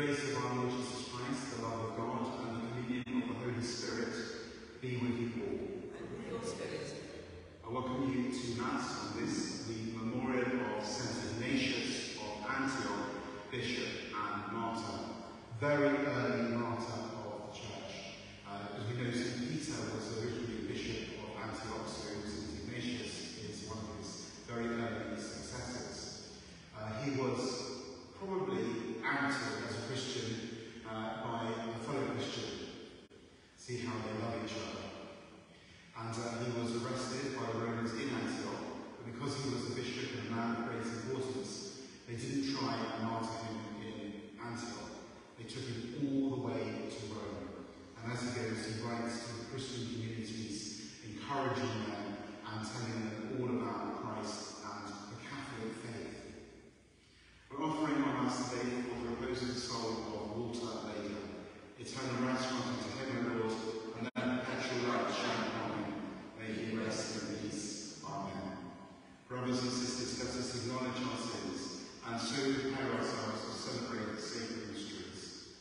grace of our Lord Jesus Christ, the love of God, and the communion of the Holy Spirit be with you all. And with your spirit. I welcome you to Mass on this, the memorial of St. Ignatius of Antioch, Bishop and Martyr. Very early martyr of the Church. As we know, St. Peter was originally Bishop of Antioch, so St. Ignatius is one of his very early successors. He was probably outed as a Christian by a fellow Christian. See how they love each other. And he was arrested by the Romans in Antioch, but because he was a bishop and a man of great importance, they didn't try and martyr him in Antioch. They took him all the way to Rome. And as he goes, he writes to the Christian communities, encouraging them and telling them all about Christ and the Catholic faith. We're offering on Mass today for the reposing soul of Walter Baker. Eternal rest grant unto heaven, Lord, and let perpetual light shine upon him. May he rest in peace. Amen. Brothers and sisters, let us acknowledge our sins, and so prepare ourselves to celebrate the sacred mysteries.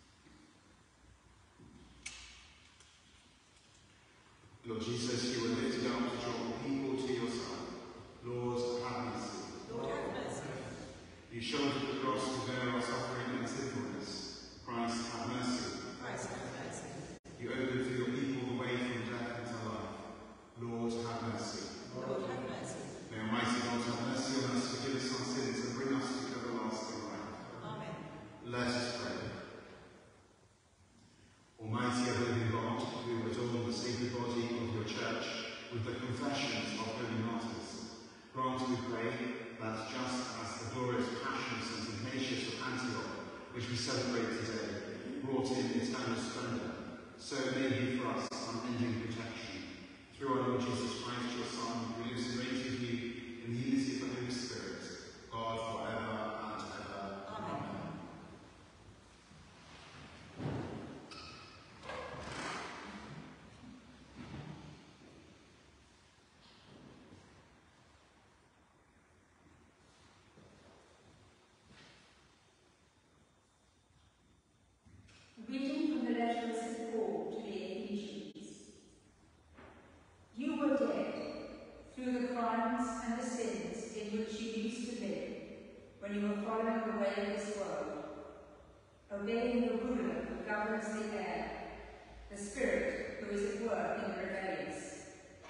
Lord Jesus, you were lifted up to draw people to yourself. Lord, have mercy. Lord, have mercy. You shouldered the cross to bear our suffering and sinfulness. Christ, have mercy. Christ, have mercy. You opened for your people the way from death into life. Lord, have mercy. Lord, have mercy. May Almighty God have mercy on us, forgive us our sins, and bring us to everlasting life. Amen. Let us pray. Almighty ever-living God, who adorn the sacred body of your Church with the confessions of holy martyrs, grant, we pray, that just as the glorious passion of St. Ignatius of Antioch, which we celebrate today, brought in eternal splendour, so may be for us unending protection. Through our Lord Jesus Christ, your Son, who lives and reigns with you in the unity of the Holy Spirit, God forever and ever. Amen. Reading from the letter of St. Paul to the Ephesians. You were dead through the crimes and the sins in which you used to live when you were following the way of this world, obeying the ruler who governs the air, the Spirit who is at work in the rebellious.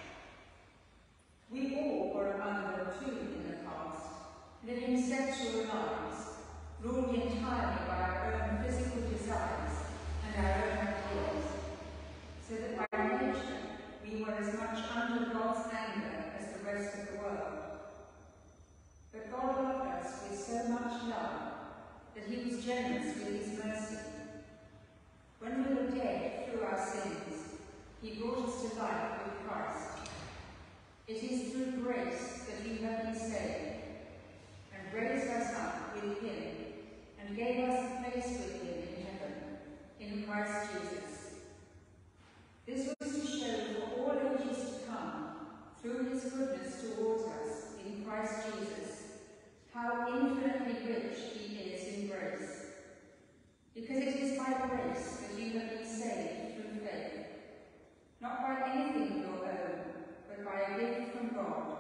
We all were among them too in the past, living sexual lives, ruled entirely by our own physical desires and our own ideas, so that by nature we were as much under God's anger as the rest of the world. But God loved us with so much love that he was generous with his mercy. When we were dead through our sins, he brought us to life with Christ. It is through grace that you have been saved, and raised us up with him, and gave us a place with him in heaven, in Christ Jesus. This was to show for all ages to come, through his goodness towards us in Christ Jesus, how infinitely rich he is in grace. Because it is by grace that you have been saved through faith, not by anything of your own, but by a gift from God,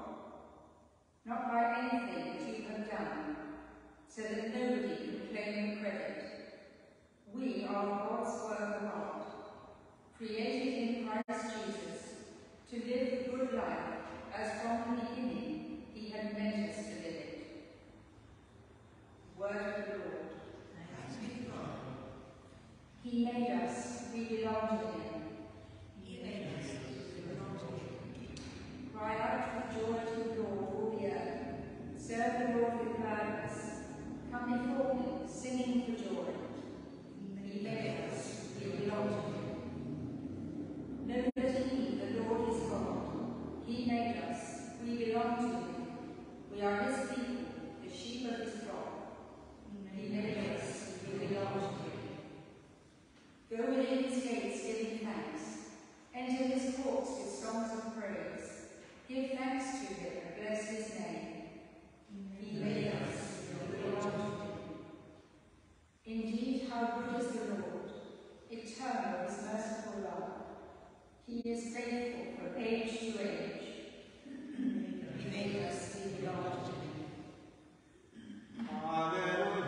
not by anything that you have done, so that nobody can claim the credit. We are God's work of art, created in Christ Jesus, to live the good life as from the beginning he had meant us to live it. Word of the Lord. Thanks be to God. He made us, we belong to him. He made us, we belong to him. Cry out with joy to the Lord, all the earth. Serve the Lord with gladness. Come before him, singing for joy. He made us, we belong to him. Know that he, the Lord, is God. He made us, we belong to him. We are his people, the sheep of his flock. He made us, we belong to him. Go within his gates giving thanks. Enter his courts with songs of praise. Give thanks to him and bless his name. He made us, we belong to him. Indeed, How good is the Lord! Eternal is merciful love. He is faithful from age to age. He made us be belong to him. Alleluia.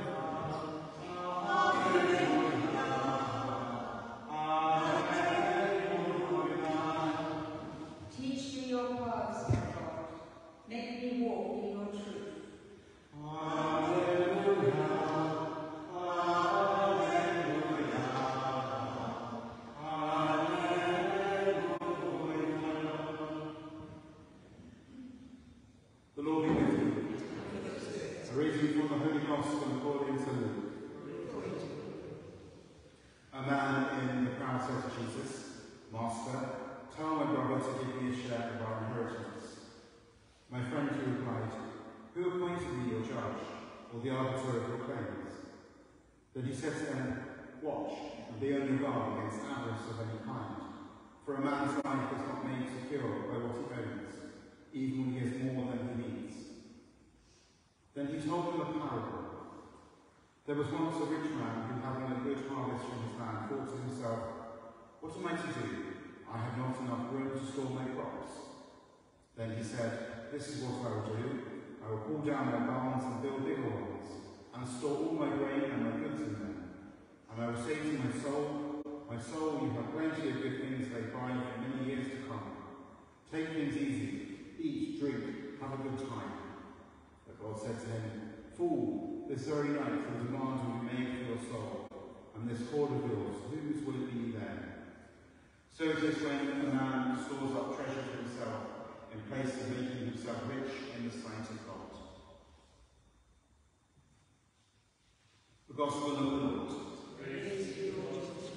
Teach me your paths, my God. Make me walk in your truth. The Lord be with you. A reading from the Holy Gospel according to Luke. A man in the crowd said to Jesus, "Master, tell my brother to give me a share of our inheritance." My friend, he replied, "Who appointed me your judge, or the arbiter of your claims?" Then he said to them, "Watch, and be on your guard against avarice of any kind. For a man's life is not made secure by what he owns, even when he has more than he needs." Then he told them a parable. There was once a rich man who, having a good harvest from his land, thought to himself, "What am I to do? I have not enough room to store my crops." Then he said, "This is what I will do. I will pull down my barns and build bigger ones, and store all my grain and my goods in them. And I will say to my soul, my soul, you have plenty of good things laid by for many years to come. Take things easy, eat, drink, have a good time." But God said to him, "Fool, this very night the demand will be made for your soul, and this hoard of yours, whose will it be then?" So it is when a man stores up treasure for himself, in place of making himself rich in the sight of God. The Gospel of the Lord. Praise to you, Lord.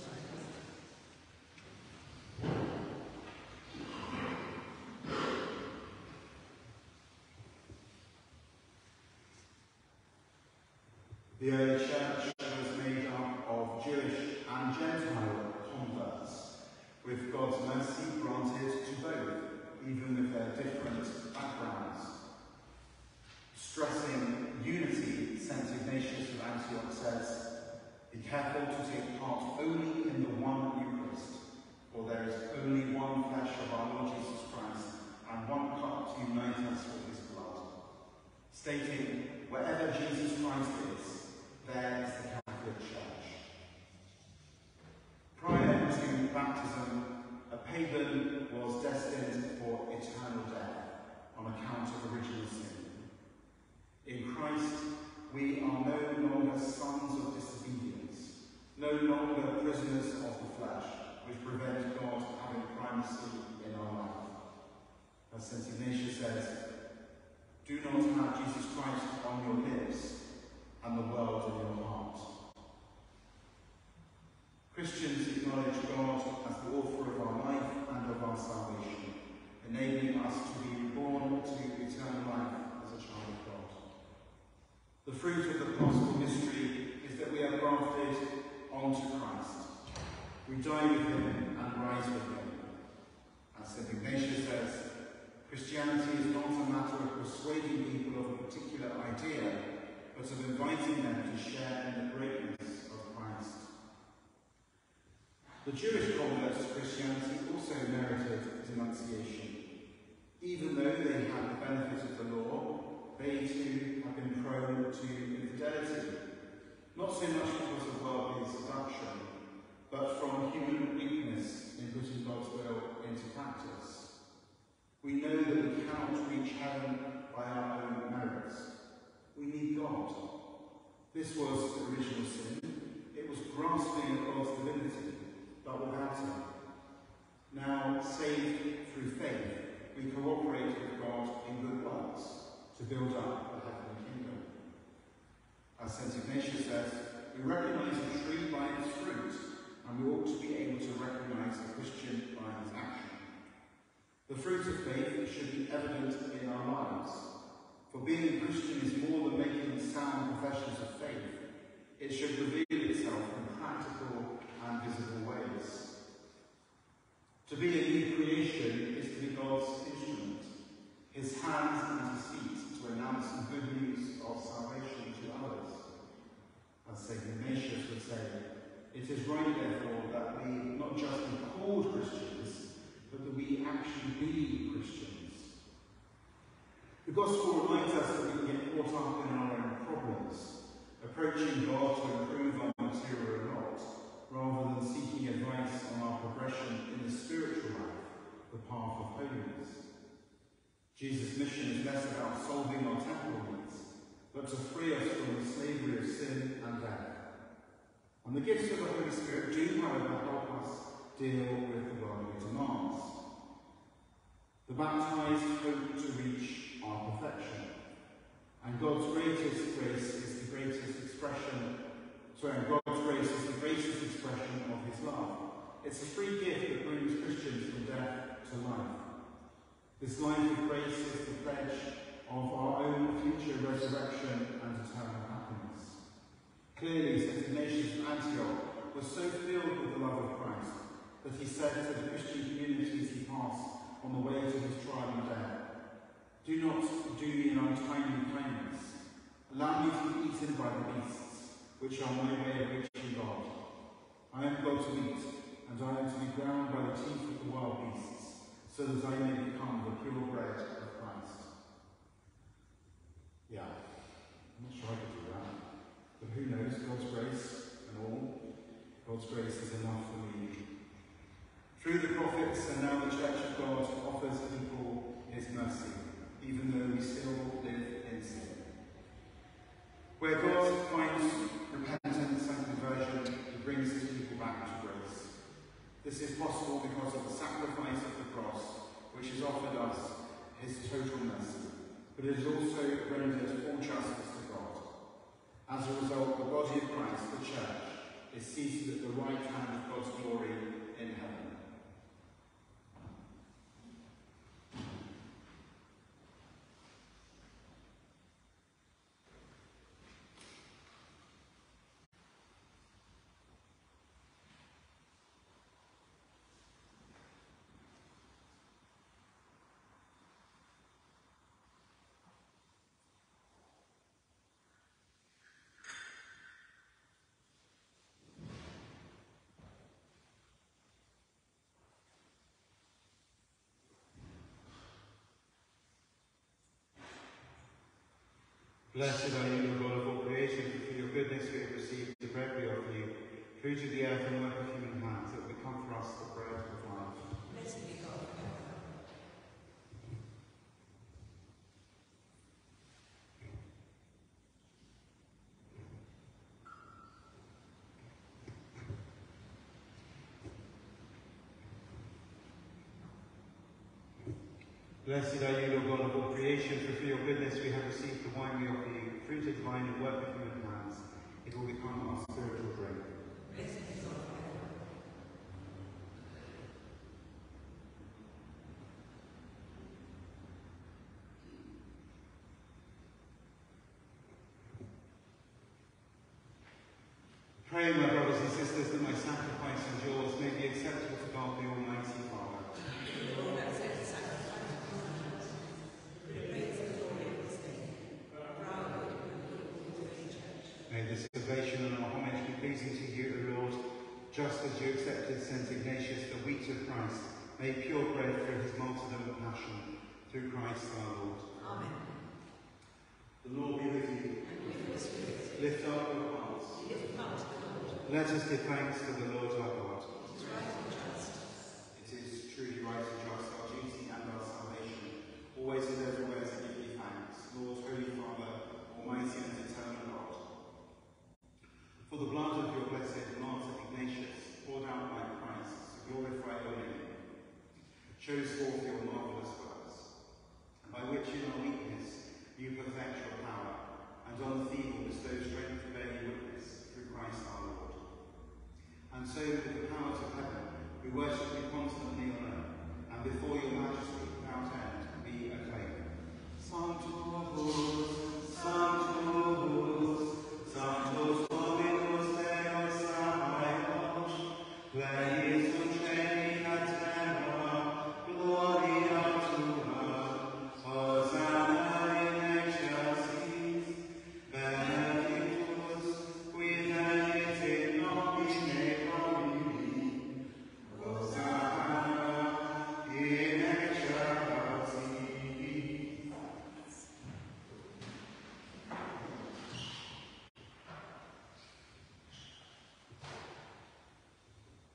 The early church was made up of Jewish and Gentile converts, with God's mercy granted to both, even with their different backgrounds. Stressing unity, St. Ignatius of Antioch says, "Be careful to take part only in the one Eucharist, for there is only one flesh of our Lord Jesus Christ, and one cup to unite us with his blood." Stating, wherever Jesus Christ is, there is the Catholic Church. Prior to baptism, a pagan was destined for eternal death on account of original sin. In Christ, we are no longer sons of disobedience, no longer prisoners of the flesh, which prevent God having primacy in our life. As St. Ignatius says, "Do not have Jesus Christ on your lips and the world in your heart." Christians acknowledge God as the author of our life and of our salvation, enabling us to be reborn to eternal life as a child of God. The fruit of the Gospel mystery is that we are grafted onto Christ. We die with him and rise with him. As St. Ignatius says, Christianity is not a matter of persuading people of a particular idea, but of inviting them to share in the greatness of Christ. The Jewish converts to Christianity also merited denunciation. Even though they had the benefit of the law, they too have been prone to infidelity, not so much because of worldly seduction, but from human weakness in putting God's will into practice. We know that we cannot reach heaven by our own merits. We need God. This was the original sin. It was grasping at God's divinity, but without him. Now, saved through faith, we cooperate with God in good works to build up the heavenly kingdom. As St. Ignatius says, we recognise a tree by its fruit, and we ought to be able to recognise a Christian by his action. The fruit of faith should be evident in our lives. For being a Christian is more than making sound professions of faith. It should reveal itself in practical and visible ways. To be a new creation is to be God's instrument, his hands and his feet to announce the good news of salvation to others. As St. Ignatius should say. It is right, therefore, that we not just be called Christians, but that we actually be Christians. The Gospel reminds us that we can get caught up in our own problems, approaching God to improve our material lot, rather than seeking advice on our progression in the spiritual life, the path of holiness. Jesus' mission is less about solving our temporal needs, but to free us from the slavery of sin and death. And the gifts of the Holy Spirit do, however, help us deal with the worldly demands. The baptized hope to reach our perfection, and God's greatest grace is the greatest expression. God's grace is the greatest expression of His love. It's a free gift that brings Christians from death to life. This life of grace is the pledge of our own future resurrection and eternal happiness. Clearly, St. Ignatius of Antioch was so filled with the love of Christ that he said to the Christian communities he passed on the way to his trial and death, "Do not do me an untimely kindness. Allow me to be eaten by the beasts, which are my way of reaching God. I am God to eat, and I am to be ground by the teeth of the wild beasts, so that I may become the pure bread of Christ." Yeah, I'm not sure I could do that. But who knows, God's grace and all. God's grace is enough for me. Through the prophets and now the Church of God offers people His mercy, even though we still live in sin. Where God finds repentance and conversion, He brings His people back to grace. This is possible because of the sacrifice of the cross, which has offered us His total mercy, but it has also rendered all justice to God. As a result, the body of Christ, the Church, is seated at the right hand of God's glory in heaven. Blessed are you, O Lord of all creation, for through your goodness we have received the bread we offer you, fruit of the earth and work of human hands, that will become for us the bread of life. Blessed be God forever. Blessed are you, Lord God of all creation, for through your goodness we have received the wine we offer you, fruit of divine and work of human hands. It will become our spiritual drink. Blessed be God forever. Pray, my brothers and sisters, that my sacrifice and yours may be acceptable to God the Almighty Father. Lord, accept the sacrifice of your hands, for the praise and glory of His name, for our good and the good of the Holy Church. May this ovation and our homage be pleasing to you, O Lord, just as you accepted St. Ignatius, the wheat of Christ, made pure bread through his martyrdom and passion, through Christ our Lord. Amen. The Lord be with you. And with your spirit, Lift up your hearts. lift up to the Lord. Let us give thanks to the Lord our God. It is right and just. It is truly right and just, our duty and our salvation, always and everywhere to give you thanks, Lord, Holy Father, Almighty and eternal God. For the blood of your blessed Martyr Ignatius, poured out by Christ to glorify your name, shows forth your marvellous works, by which in our weakness you perfect your power, and on the feeble bestow strength to bear you witness, through Christ our Lord. And so, with the powers of heaven, we worship you constantly on earth, and before your majesty without end we acclaim. Sanctus, Sanctus, Sanctus Dominus Deus Sabaoth, plenius in terra, gloria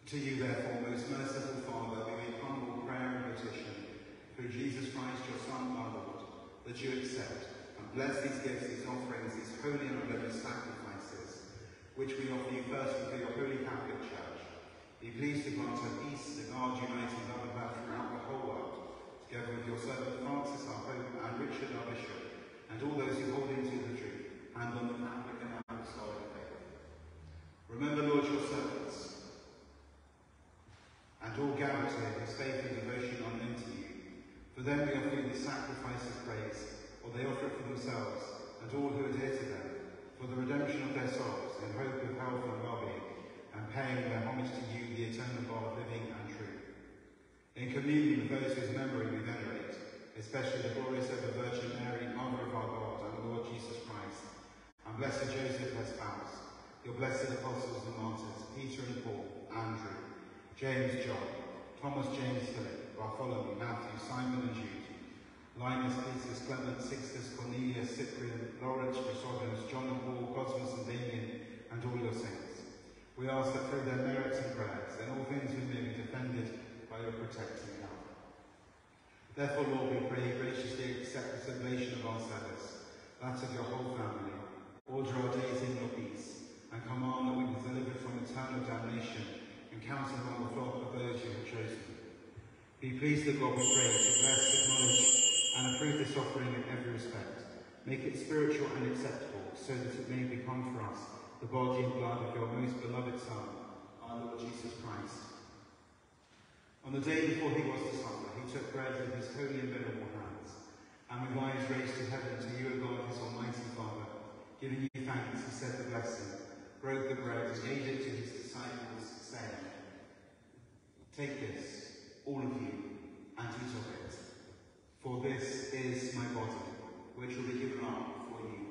To you, therefore, most merciful Father, we make humble prayer and petition through Jesus Christ, your Son, our Lord, that you accept and bless these gifts, these offerings, these holy and unblemished sacrifices, which we offer you firstly through your holy Catholic Church. Be pleased to grant her peace, to guard, unite, and love about throughout the whole world, together with your servant Francis, our Pope, and Richard, our Bishop, and all those who hold into the truth, and on the Catholic and Apostolic faith. Remember, Lord, your servants, and all gathered here whose faith and devotion are known to you. For them we offer you the sacrifice of praise, or they offer it for themselves, and all who adhere to them, for the redemption of their souls, in hope of health and well-being, and paying their homage to you, the eternal God, living and true. In communion with those whose memory we venerate, especially the glorious ever Virgin Mary, Mother of our God, and the Lord Jesus Christ, and blessed Joseph, her spouse, your blessed apostles and martyrs, Peter and Paul, Andrew, James, John, Thomas, James, Philip, Bartholomew, Matthew, Simon and Jude, Linus, Thesis, Clement, Sixtus, Cornelius, Cyprian, Lawrence, Chrysogonus, John and Paul, Cosmas and Damien, and all your saints. We ask that through their merits and prayers, in all things we may be defended by your protecting help. Therefore, Lord, we pray, graciously accept this oblation of our service, that of your whole family. Order our days in your peace, and command that we be delivered from eternal damnation, and counted among the flock of those you have chosen. Be pleased that God, we pray, to bless, acknowledge, and approve this offering in every respect. Make it spiritual and acceptable, so that it may become for us the body and blood of your most beloved Son, our Lord Jesus Christ. On the day before he was to suffer, he took bread in his holy and venerable hands, and with eyes raised to heaven to you, O God, his almighty Father, giving you thanks, he said the blessing, broke the bread, and gave it to his disciples, saying, "Take this, all of you, and eat of it, for this is my body, which will be given up for you."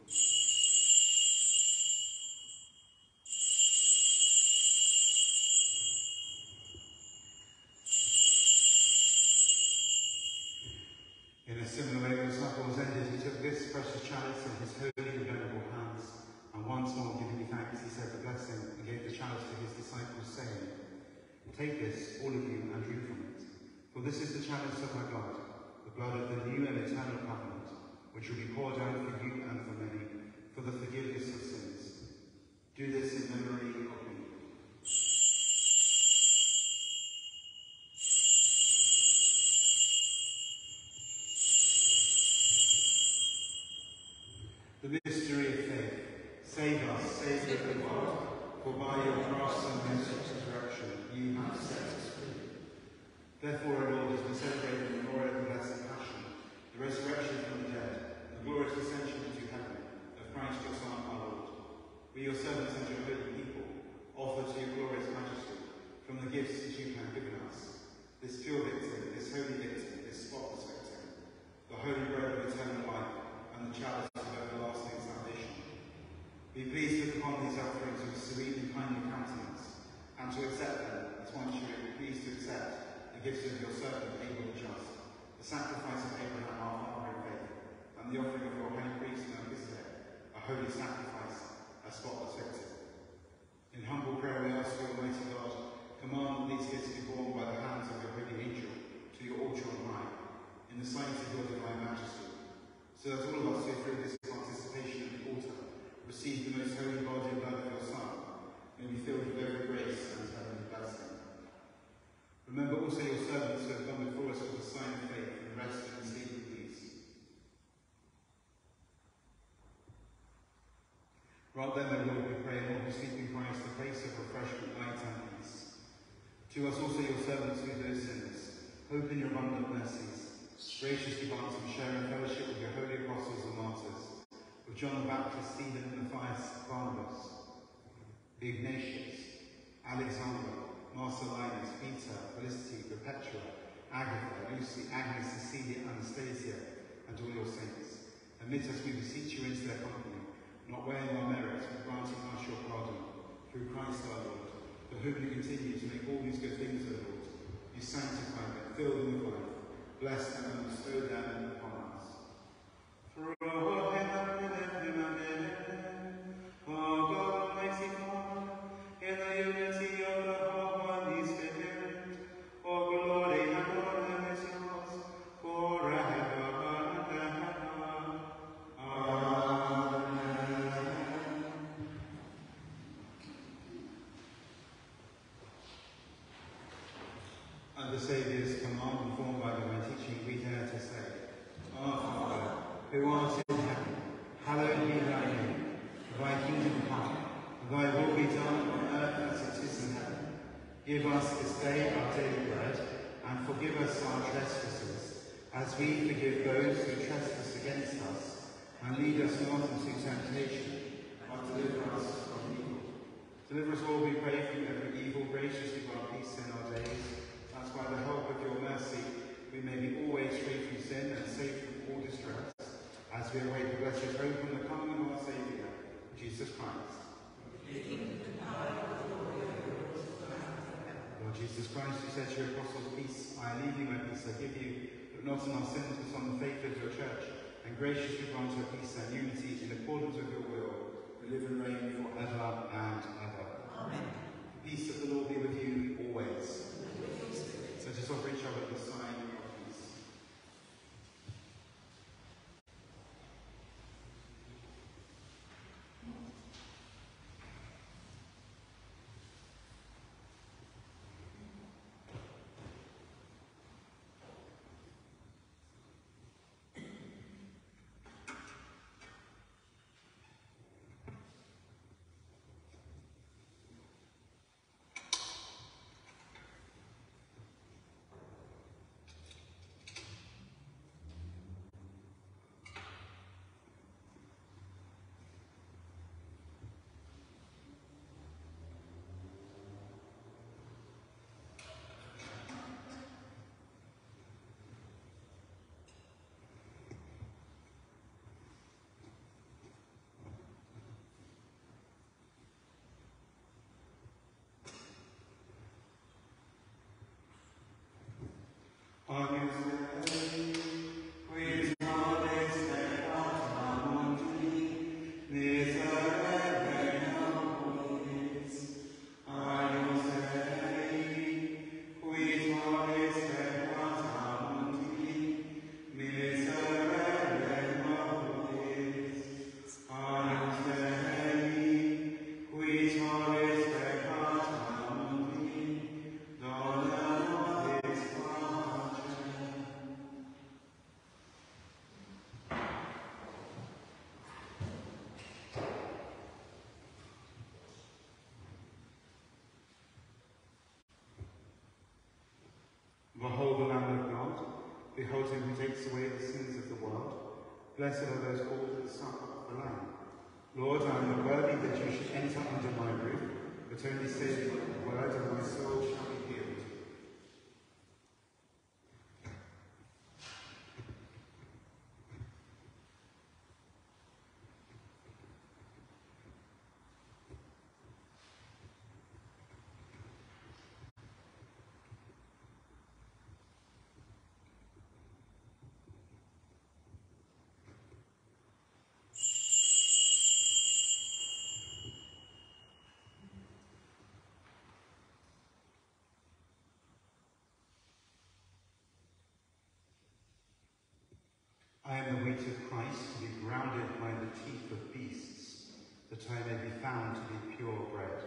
In a similar way, when the supper was ended, he took this precious chalice in his holy and venerable hands, and once more giving you thanks, he said the blessing, and gave the chalice to his disciples, saying, "Take this, all of you, and drink from it, for this is the chalice of my blood, the blood of the new and eternal covenant, which will be poured out for you and for many, for the forgiveness of sins. Do this in memory of me." The mystery of faith. Save us, Saviour of God, for by your cross and resurrection you have set us free. Therefore, O Lord, as we celebrate the memorial of the Blessed Passion, the resurrection from the dead, the glorious ascension into heaven of Christ your Son, our Lord, we, your servants and your holy people, offer to your glorious majesty, from the gifts that you have given us, this pure victim, this holy victim, this spotless victim, the holy bread of eternal life, and the chalice of everlasting salvation. Be pleased to look upon these offerings with serene and kindly countenance, and to accept them as once you were pleased to accept the gifts of your servant Abel the just, the sacrifice of Abraham our father in faith, and the offering of your holy priest Melchizedek, a holy sacrifice, a spotless victim. In humble prayer we ask you, Almighty God, command that these gifts be borne by the hands of your holy angel to your altar on high, in the sight of your divine majesty, so that all of us who through this participation at the altar receive the most holy body and blood of your Son may be filled with every grace and heavenly blessing. Remember also your servants who have gone before us with the sign of faith, and rest in sleep in peace. Grant them, O Lord, we pray, and all who sleep in Christ, the place of refreshment, light, and peace. To us also your servants who those sinners, hope in your abundant mercies, graciously grant them share in fellowship with your holy apostles and martyrs, with John the Baptist, Stephen, and Matthias, Barnabas, Ignatius, Alexander, Marcellinus, Peter, Felicity, Perpetua, Agatha, Lucy, Agnes, Cecilia, Anastasia, and all your saints. Admit us, we beseech you, into their company, not weighing our merits, but granting us your pardon, through Christ our Lord, for whom you continue to make all these good things, O Lord. You sanctify them, fill them with life, bless them and bestow them upon us. Through him and with him and in him, O God, Almighty Father, in the unity of the Holy the Saviour's command, informed by divine teaching, we dare to say, Our Father, who art in heaven, hallowed be thy name. Thy kingdom come, thy will be done on earth as it is in heaven. Give us this day our daily bread, and forgive us our trespasses, as we forgive those who trespass against us. And lead us not into temptation, but deliver us from evil. Deliver us all, we pray, from every evil. Graciously grant peace in our days, that by the help of your mercy we may be always free from sin and safe from all distress, as we await the blessed hope and the coming of our Saviour, Jesus Christ. Lord Jesus Christ, you said to your apostles, peace I leave you, my peace I give you, but not on our sins, but on the faith of your church, and graciously grant her peace and unity in accordance with your will, who live and reign forever and ever. Amen. The peace of the Lord be with you always. Let us offer each other the sign of peace. Behold the Lamb of God, behold him who takes away the sins of the world. Blessed are those called to the supper of the Lamb. Lord, I am not worthy that you should enter under my roof, but only say the word, and my soul shall be healed. I am the weight of Christ, to be grounded by the teeth of beasts, that I may be found to be pure bread.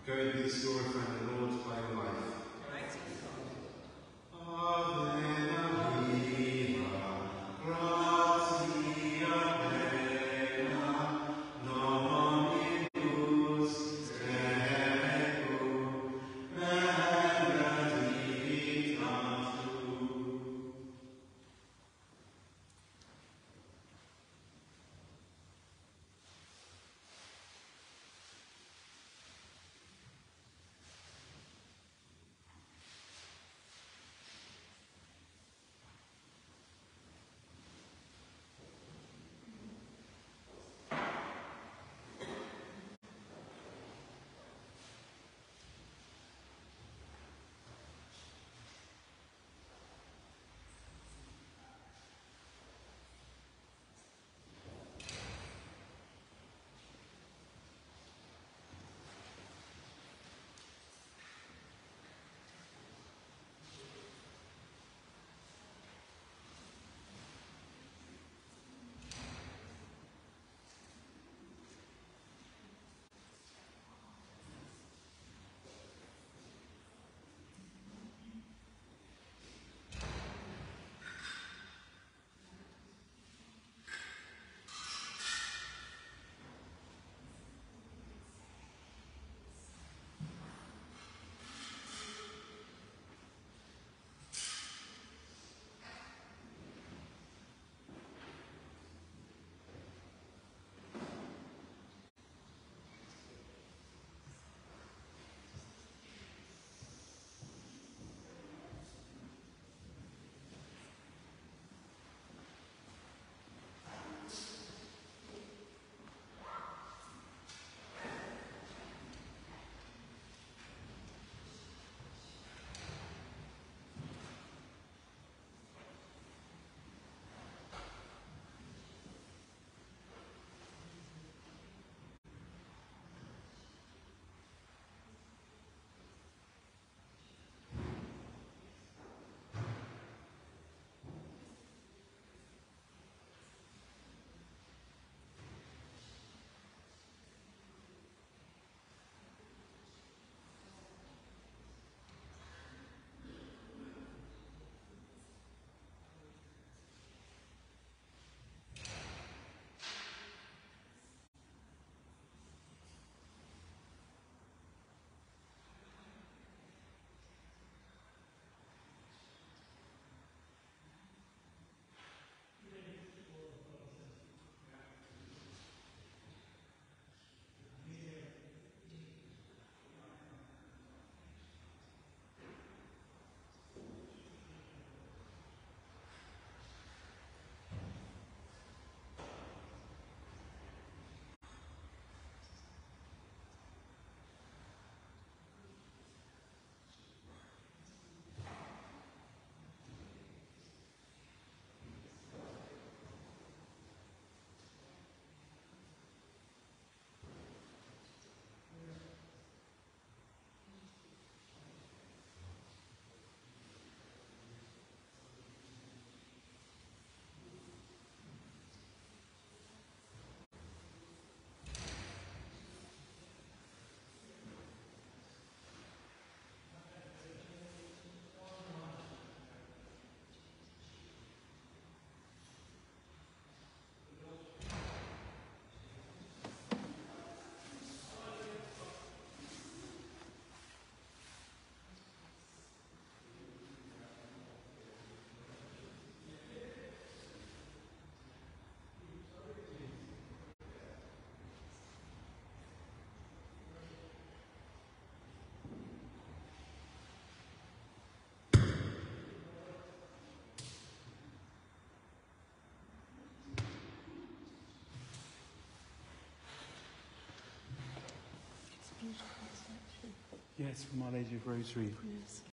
Go in peace, glorify the Lord by your life. Yes, from Our Lady of Rosary. Yes.